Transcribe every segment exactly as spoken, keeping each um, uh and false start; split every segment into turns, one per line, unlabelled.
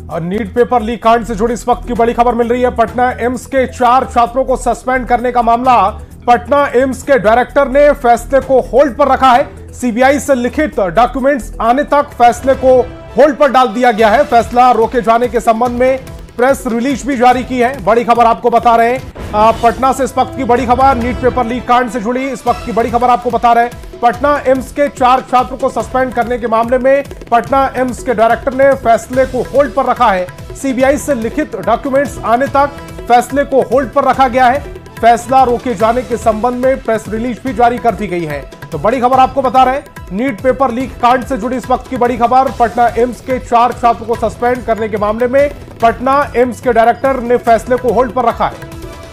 और NEET paper leak कांड से जुड़ी इस वक्त की बड़ी खबर मिल रही है। पटना एम्स के चार छात्रों को सस्पेंड करने का मामला, पटना एम्स के डायरेक्टर ने फैसले को होल्ड पर रखा है। सीबीआई से लिखित डॉक्यूमेंट्स आने तक फैसले को होल्ड पर डाल दिया गया है। फैसला रोके जाने के संबंध में प्रेस रिलीज भी जारी की है। बड़ी खबर आपको बता रहे हैं आ, पटना से इस वक्त की बड़ी खबर, नीट पेपर लीक कांड से जुड़ी इस वक्त की बड़ी खबर आपको बता रहे हैं। पटना एम्स के चार छात्रों को सस्पेंड करने के मामले में पटना एम्स के डायरेक्टर ने फैसले को होल्ड पर रखा है। सीबीआई से लिखित डॉक्यूमेंट्स आने तक फैसले को होल्ड पर रखा गया है। फैसला रोके जाने के संबंध में प्रेस रिलीज भी जारी कर दी गई है। तो बड़ी खबर आपको बता रहे हैं, नीट पेपर लीक कांड से जुड़ी इस वक्त की बड़ी खबर, पटना एम्स के चार छात्रों को सस्पेंड करने के मामले में पटना एम्स के डायरेक्टर ने फैसले को होल्ड पर रखा है।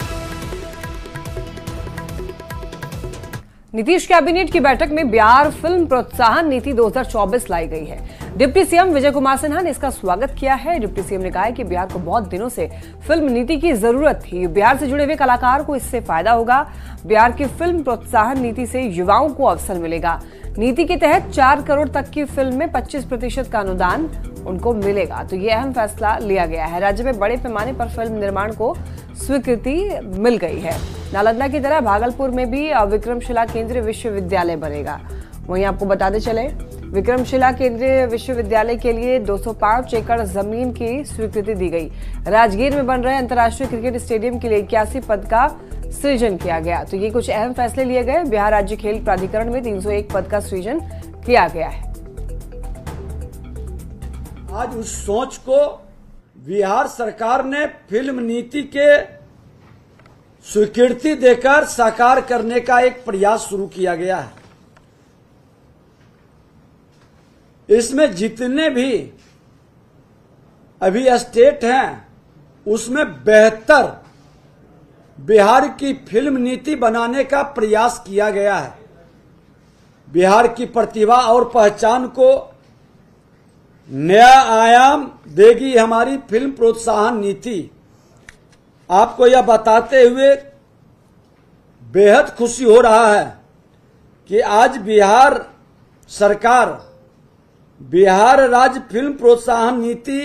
नीतीश कैबिनेट की बैठक में बिहार फिल्म प्रोत्साहन नीति दो हज़ार चौबीस लाई गई है। डिप्टी सीएम विजय कुमार सिन्हा ने इसका स्वागत किया है। डिप्टी सीएम ने कहा है कि बिहार को बहुत दिनों से फिल्म नीति की जरूरत थी। बिहार से जुड़े हुए कलाकार को इससे फायदा होगा। बिहार की फिल्म प्रोत्साहन नीति से युवाओं को अवसर मिलेगा। नीति के तहत चार करोड़ तक की फिल्म में पच्चीस प्रतिशत का अनुदान उनको मिलेगा। तो ये अहम फैसला लिया गया है। राज्य में बड़े पैमाने पर फिल्म निर्माण को स्वीकृति मिल गई है। नालंदा की तरह भागलपुर में भी विक्रमशिला केंद्रीय विश्वविद्यालय बनेगा। वहीं आपको बताते चले, विक्रमशिला केंद्रीय विश्वविद्यालय के लिए दो सौ पांच एकड़ जमीन की स्वीकृति दी गई। राजगीर में बन रहे अंतर्राष्ट्रीय क्रिकेट स्टेडियम के लिए इक्यासी पद का सृजन किया गया। तो ये कुछ अहम फैसले लिए गए। बिहार राज्य खेल प्राधिकरण में तीन सौ एक पद का सृजन किया गया है।
आज उस सोच को बिहार सरकार ने फिल्म नीति के स्वीकृति देकर साकार करने का एक प्रयास शुरू किया गया है। इसमें जितने भी अभी स्टेट हैं, उसमें बेहतर बिहार की फिल्म नीति बनाने का प्रयास किया गया है। बिहार की प्रतिभा और पहचान को नया आयाम देगी हमारी फिल्म प्रोत्साहन नीति। आपको यह बताते हुए बेहद खुशी हो रहा है कि आज बिहार सरकार बिहार राज्य फिल्म प्रोत्साहन नीति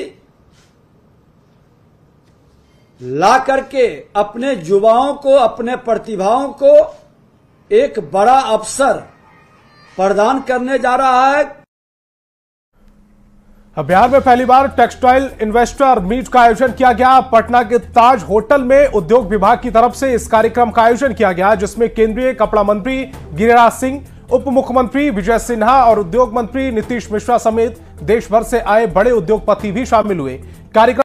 ला करके अपने युवाओं को, अपने प्रतिभाओं को एक बड़ा अवसर प्रदान करने जा रहा है।
बिहार में पहली बार टेक्सटाइल इन्वेस्टर मीट का आयोजन किया गया। पटना के ताज होटल में उद्योग विभाग की तरफ से इस कार्यक्रम का आयोजन किया गया, जिसमें केंद्रीय कपड़ा मंत्री गिरिराज सिंह, उप मुख्यमंत्री विजय सिन्हा और उद्योग मंत्री नीतीश मिश्रा समेत देश भर से आए बड़े उद्योगपति भी शामिल हुए। कार्यक्रम